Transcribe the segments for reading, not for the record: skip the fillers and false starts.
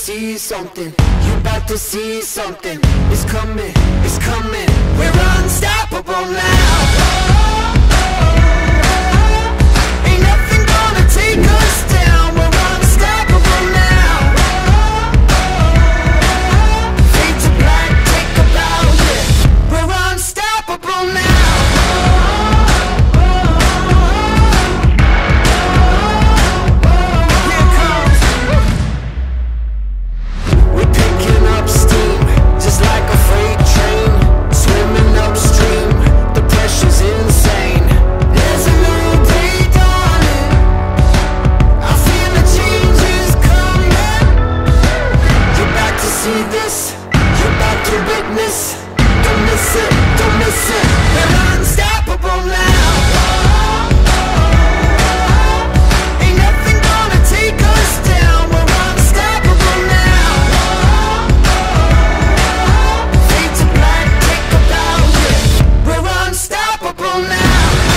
see something. You about to see something. It's coming, it's coming. We're unstoppable now. Ain't nothing gonna take us down. We're unstoppable now. Fade to black, take a bow, yeah. We're unstoppable now. Here it comes. We're picking up steam, just like a freight train, swimming upstream. The pressure's insane. There's a new day dawning. I feel the changes coming. You're about to see this. You're about to witness. Don't miss it. Don't miss it. We're unstoppable now. Ain't nothing gonna take us down. We're unstoppable now. Fade to black, take a bow, yeah. We're unstoppable now.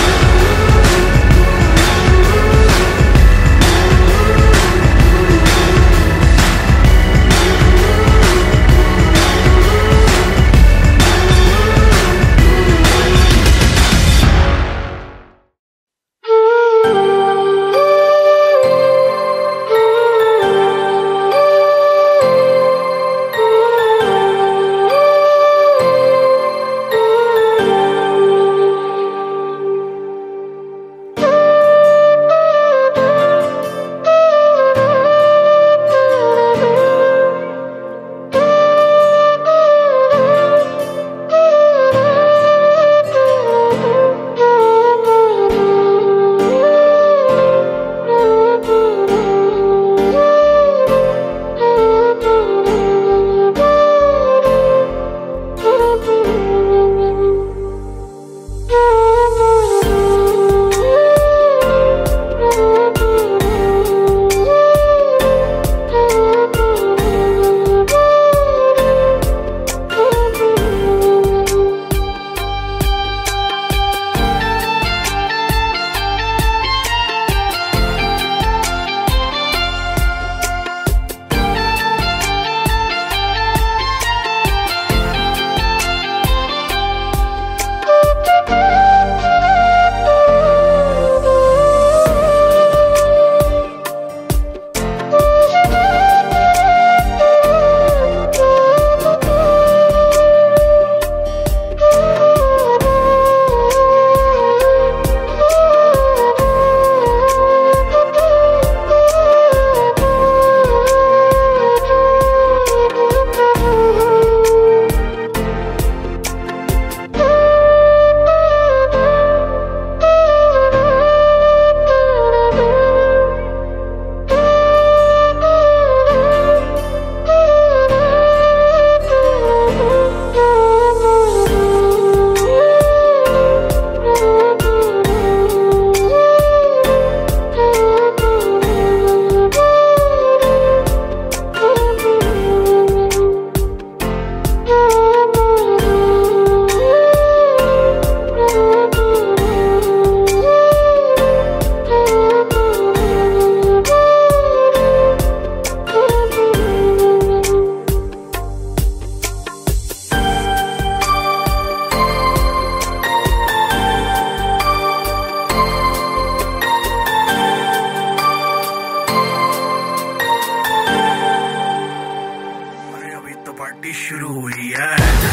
Party शुरू हुई है।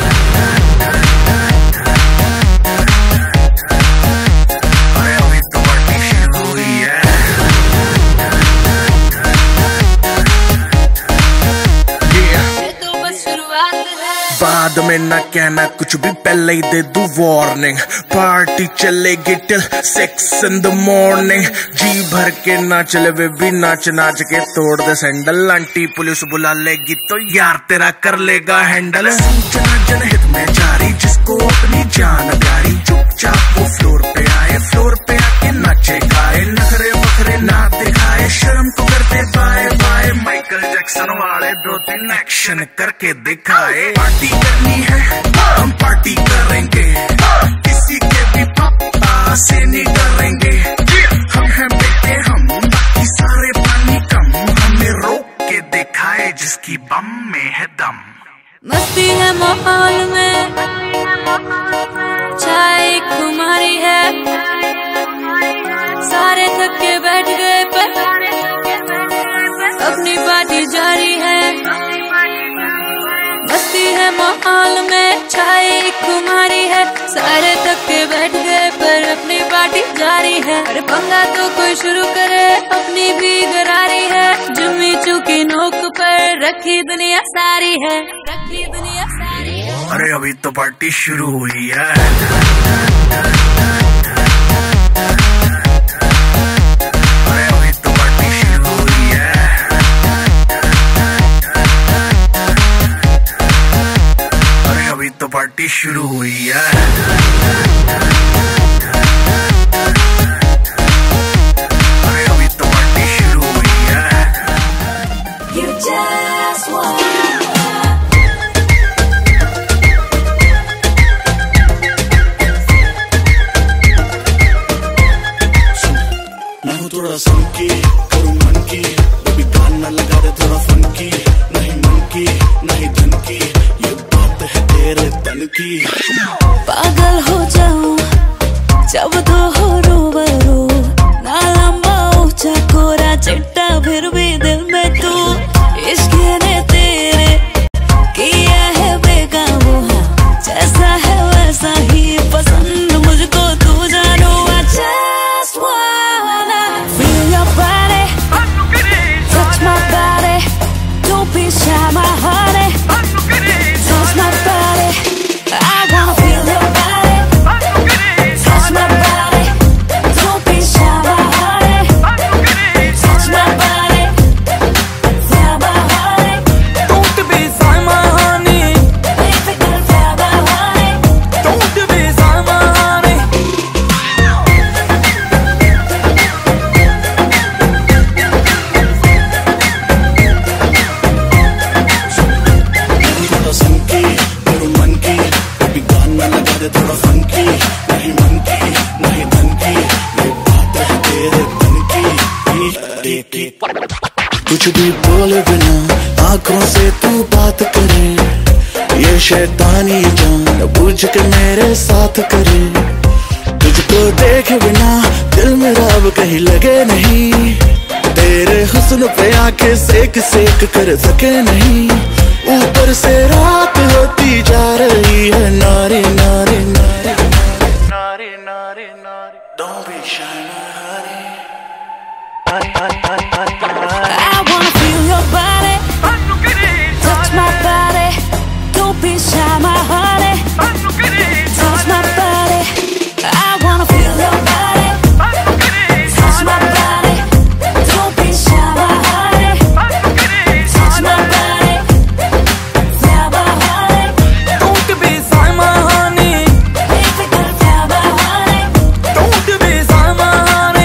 अरे अभी तो party शुरू हुई है। बाद में ना कहना कुछ भी, पहले ही दे दूं वार्निंग। पार्टी चलेगी टिल 6 in the morning। जी भर के ना चले वे भी नाच नाच के तोड़ दे सैंडल। आंटी पुलिस बुला लेगी तो यार तेरा कर लेगा हैंडल। सूचना जनहित में जारी, जिसको अपनी जान प्यारी, चुपचाप वो फ्लोर पे आए, फ्लोर पे आके नाचे गाए, नखरे वखरे ना दिखाए, शर्म को करते बाय बाय। माइकल जैक्सन वाले 2-3 एक्शन करके दिखाए। पार्टी करनी है हम पार्टी करेंगे, किसी के भी पापा से नहीं डरेंगे। हम हैं बेटे हम, बाकी सारे पानी कम, हमें रोक के दिखाए। जाए जिसकी बम में है दम। मस्ती है माहौल में, चाय खुमारी है, सारे थक के बैठ गए पर अपनी पार्टी जारी है। मस्ती है माहौल में, चाय खुमारी है, सारे थक के बैठ गए पर अपनी पार्टी जारी है। अरे पंगा तो कोई शुरू करे, अपनी भी गरारी है, जुम्मी चूकी नोक पर रखी दुनिया सारी है, रखी दुनिया सारी है। अरे अभी तो पार्टी शुरू हुई है। अरे अभी तो पार्टी शुरू हुई है। अरे अभी तो पार्टी शुरू हुई है। अरे अभी तो पार्टी शुरू हुई है। You just want थोड़ा संकी करूँ मन की, बेबी गाना लगा दे थोड़ा फंकी, नहीं मन की नहीं धन की, ये बात है तेरे तन की। पागल हो जाऊं जब तो हो रूबरू, ना लंबा ऊंचा कोरा चिट्टा फिर भी दिल में तू, इश्क ने तेरे किया है बेकाबू, जैसा है वैसा ही पसंद मुझको तू जानो। I just wanna feel your body, touch my body, don't be shy my honey, touch my body, I wanna feel your body, touch my body, don't be shy my honey, touch my body, feel my honey, don't be shy my honey, baby girl feel my honey, don't be shy my honey. थोड़ा संकी करूँ मन की, baby गाना लगा दे थोड़ा funky, नहीं मन की नहीं धन की, ये बात है तेरे तन की। कुछ भी बोले बिना आंखों से तू बात करे, ये शैतानी जान बुझ के मेरे साथ करे, तुझको देखे बिना दिल मेरा अब कहीं लगे नहीं, तेरे हुस्न पे आके सेक सेक कर सके नहीं, ऊपर से रात होती जा रही है नारी नारी नारी नारी नारी नारी, don't be shy honey, I wanna feel your body, touch my body, don't be shy my honey, touch my body, I wanna feel your body, touch my body, don't be shy my honey, touch my body, feel my honey, Don't be shy my honey, baby girl feel my honey, don't be shy my honey.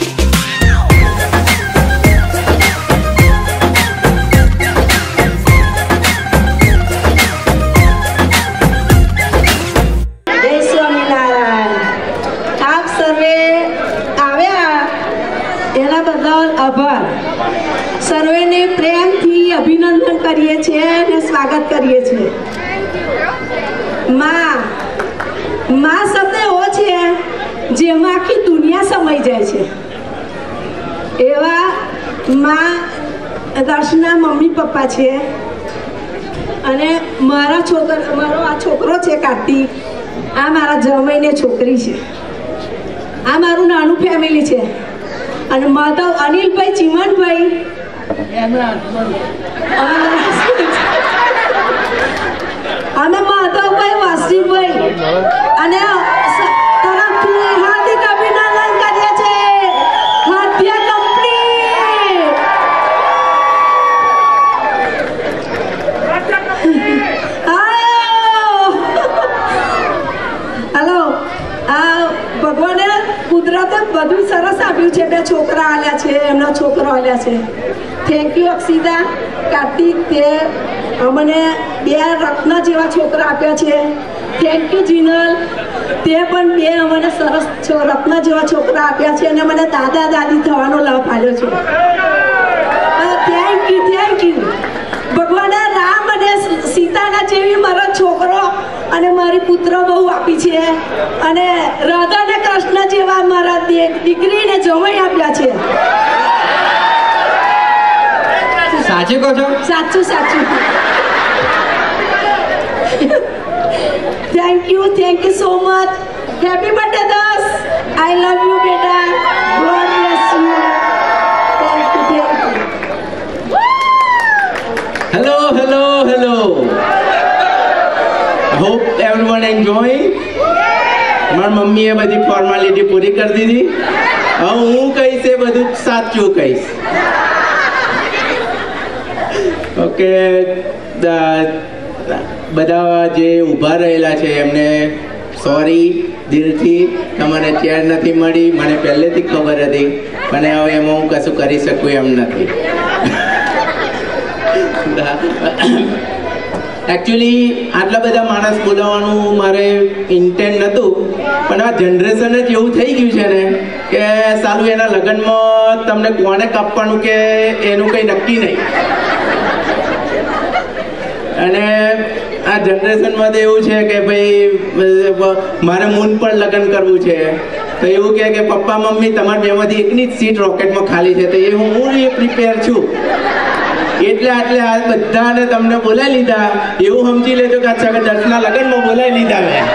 જય સ્વામિનારાયણ. આપ સર્વે આવ્યા એના બદલ આભાર. સર્વેને પ્રેમથી અભિનંદન કરીએ છીએ અને સ્વાગત કરીએ છીએ. માં માં શબ્દ એવો છે જેમાં આખી દુનિયા સમાઈ જાય છે. એવા માં દર્શના મમ્મી પપ્પા છે અને મારો આ છોકરો છે કાર્તિક, આ મારા જમાઈને છોકરી છે, આ મારું નાનું ફેમિલી છે અને માધવ અનિલભાઈ ચીમનભાઈ અને માધવભાઈ વાસીભાઈ અને તરફથી હાર્દિક અભિનંદન કરીએ છીએ. હાથિયા કમ્પ્લીટ. હેલો, આ ભગવાને કુદરતે બધું સરસ આપ્યું છે. બે છોકરા આલ્યા છે, એમનો છોકરો આલ્યા છે. થેન્ક યુ અક્ષિતા, કાર્તિક, તે અમને બે રત્ન જેવા છોકરા આપ્યા છે. થેન્ક યુ જીનલ, તે પણ બે અમને સરસ રત્ન જેવા છોકરા આપ્યા છે અને મને દાદા દાદી થવાનો લાભ આપ્યો છે. Thank you thank you. છે અને રાધા અને કૃષ્ણ જેવા મારા દીકરીને જમાઈ આપ્યા છે. સાચું કહો છો? સાચું સાચું. Thank you so much. Happy birthday દસ. આઈ લવ યુ બેટા. God bless you. Hello. Hope everyone enjoying. મારી મમ્મીએ બધી ફોર્માલિટી પૂરી કરી દીધી. હવે હું કહીશ એ બધું સાચું કહીશ. ઓકે, બધા જે ઊભા રહેલા છે એમને સોરી દિલથી. તમારે ચેર નથી મળી, મને પહેલેથી ખબર હતી, પણ હવે એમાં હું કશું કરી શકું એમ નથી. એકચ્યુઅલી આટલા બધા માણસ બોલાવવાનું મારે ઇન્ટેન્ટ નહોતું, પણ આ જનરેશન જ એવું થઈ ગયું છે ને કે સારું એના લગ્નમાં તમને કોને કાપવાનું કે એનું કંઈ નક્કી નહીં. અને આ જનરેશનમાં તો એવું છે કે ભાઈ મારે મૂન પણ લગ્ન કરવું છે તો એવું કે પપ્પા મમ્મી તમારા બેમાંથી એકની જ સીટ રોકેટમાં ખાલી છે, તો એ હું પ્રિપેર છું. એટલે આ બધાને તમને બોલાવી લીધા એવું સમજી લેજો કે અચ્છા દર્શના લગ્નમાં બોલાવી લીધા મેં.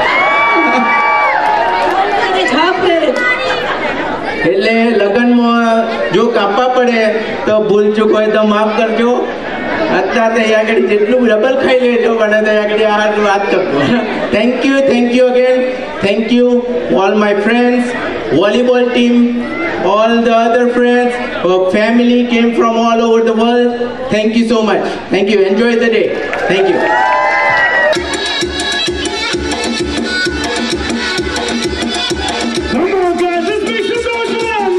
એટલે લગ્નમાં જો કાપવા પડે તો ભૂલ ચૂક હોય તો માફ કરજો. અત્યારે આગળ જેટલું ડબલ ખાઈ લેજો મને તો આગળ આ વાત કરજો. Thank you again. Thank you all my friends, volleyball team, all the other friends, our family came from all over the world. Thank you so much. Thank you. Enjoy the day. Thank you. Come on, guys, let's make some noise for them.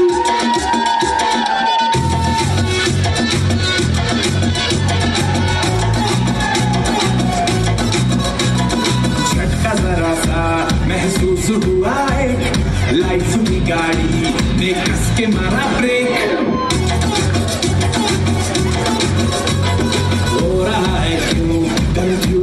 झटका जरा सा महसूस हुआ एक life की गाड़ी ने कस के मारा ब्रेक. हो रहा है क्यों कंफ्यूज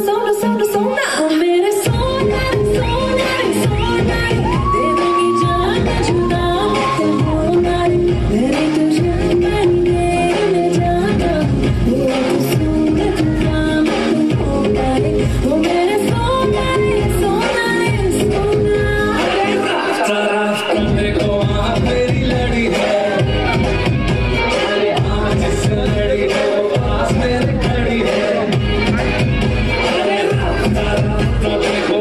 सोना सोना सोना ओ मेरे सोना सोना सोना दे दूंगी जान जुदा मत होना मेरे तुझे करने में जाना वो खूबसूरत काम होगा ओ मेरे सोना सोना सोना देखो वहाँ तेरी लड़ी है जिस लड़ी है वो पास मेरे खड़ी है देखो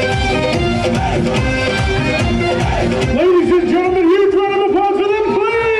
Ladies and gentlemen, huge round of applause for them, please!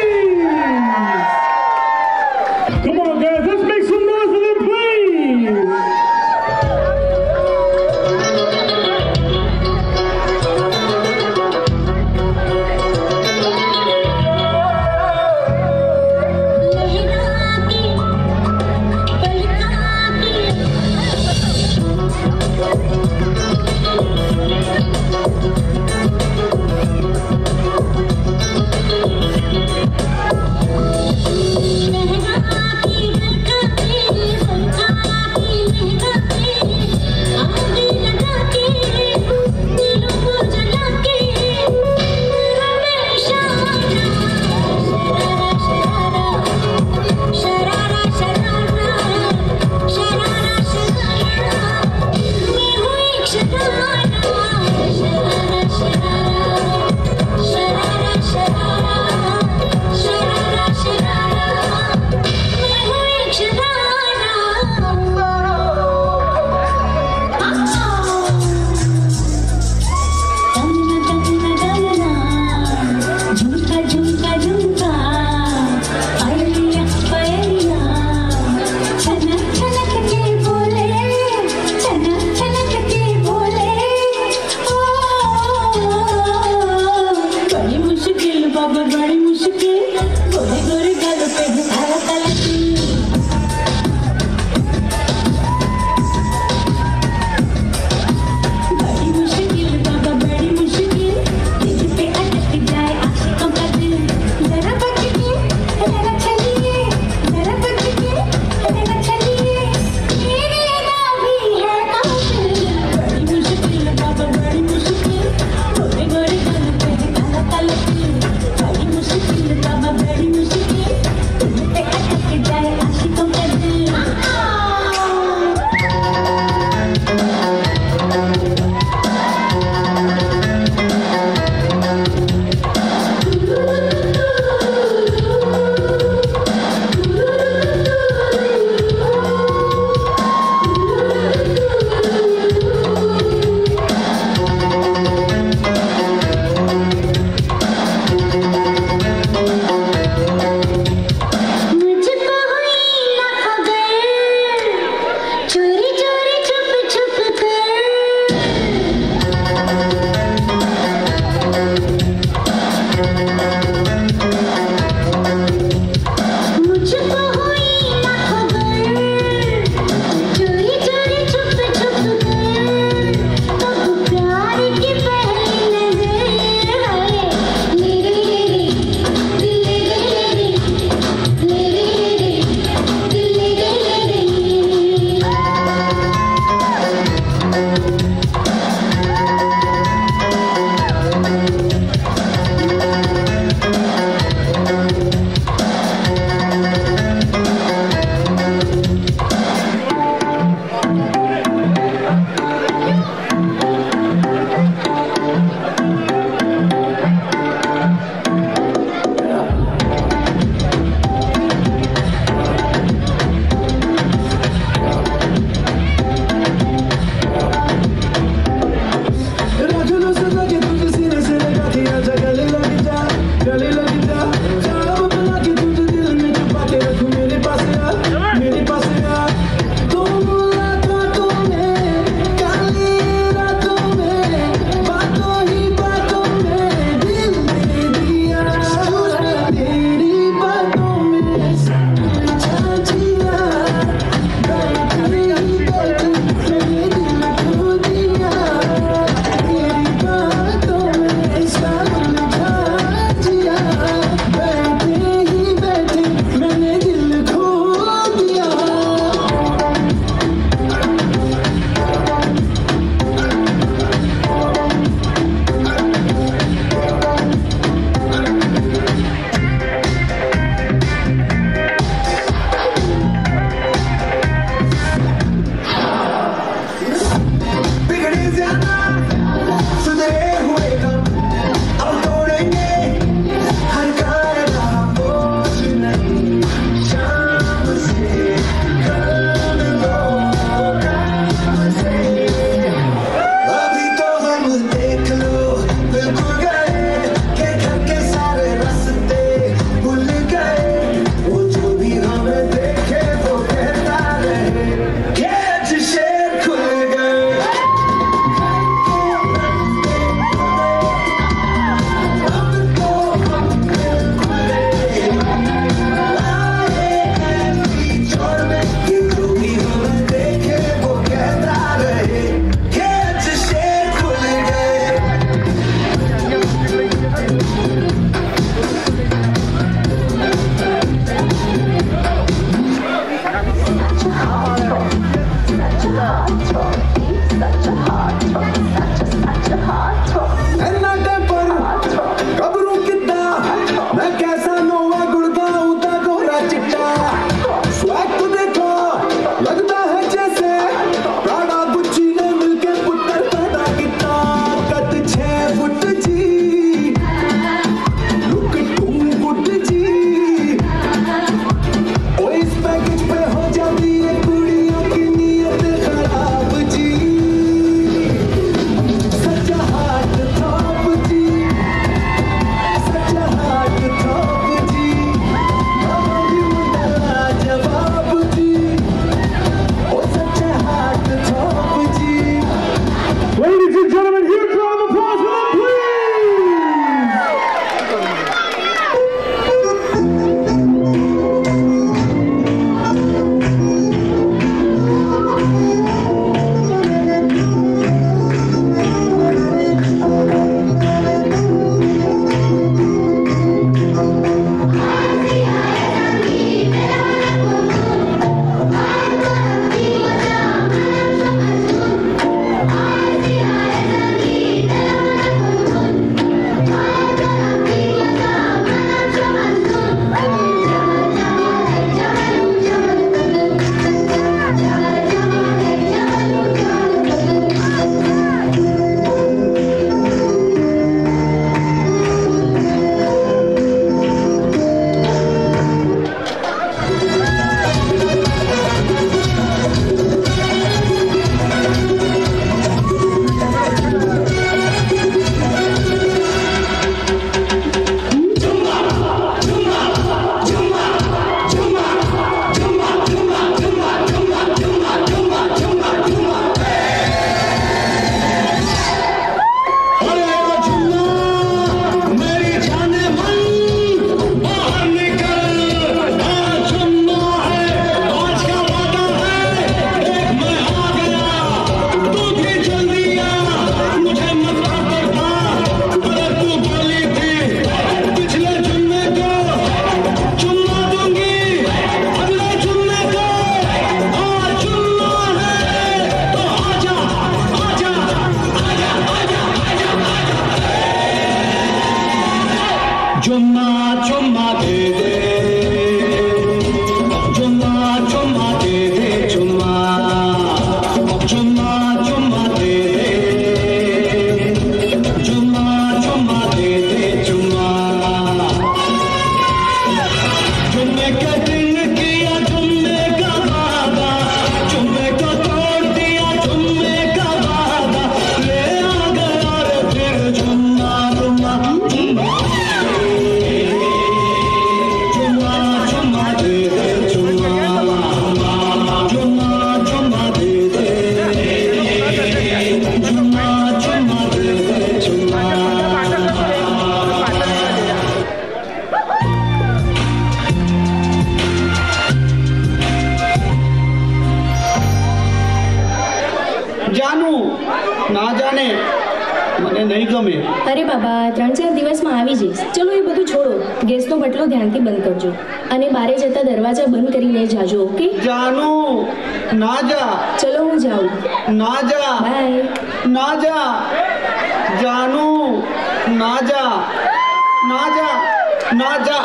અરે બાબા 3-4 દિવસમાં આવી જઈશ. ચલો એ બધું છોડો, ગેસનો બટલો ધ્યાનથી બંધ કરજો અને બારે જતા દરવાજા બંધ કરીને જાજો. ઓકે જાનુ ના जा. ચલો હું જાઉં. ना जा. બાય. ना जा. जानू ना जा. ना जा. ना जा.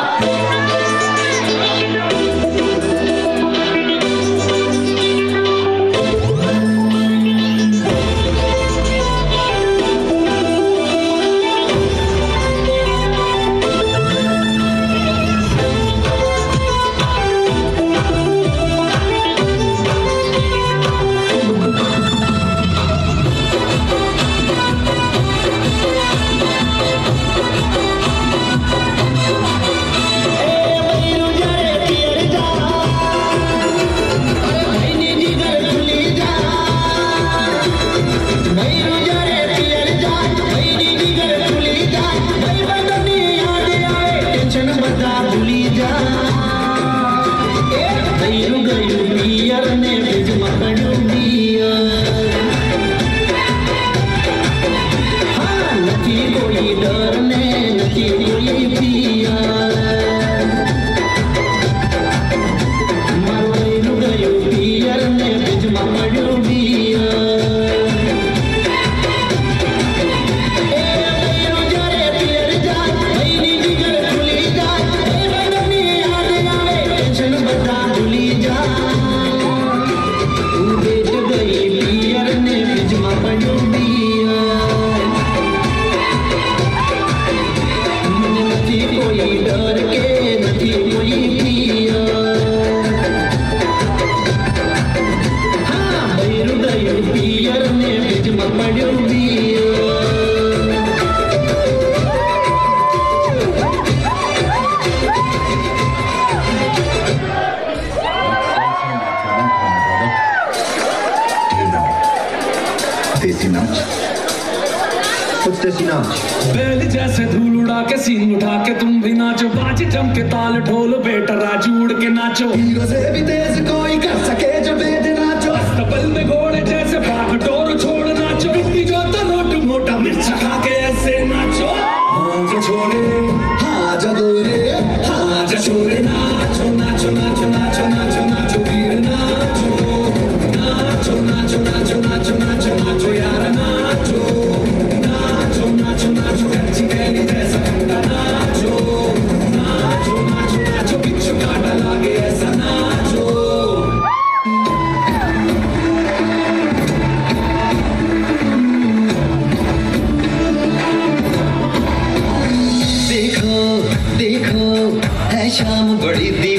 बैल जैसे धूल उड़ा के सीन उठा के तुम भी नाचो, बाजी जम के ताल ढोल बेटा राजू उड़ के नाचो, हीरो से भी तेज कोई कर सके जो बेटे नाचो, अस्तबल में घोड़े जैसे भाग डोर छोड़ नाचो, बिट्टी जो तो नोट मोटा मिर्च खा के ऐसे नाचो, हाँ जो छोड़े हाँ जो गोरे हाँ जो छोड़े नाचो नाचो नाचो नाचो नाचो नाचो वीर नाचो नाचो नाचो नाचो नाचो नाचो नाचो यार नाचो नाचो नाचो नाचो अच्छी गैली जैसा ठंडा नाचो नाचो नाचो नाचो बिच्छू काटा लागे ऐसा नाचो। देखो देखो है शाम बड़ी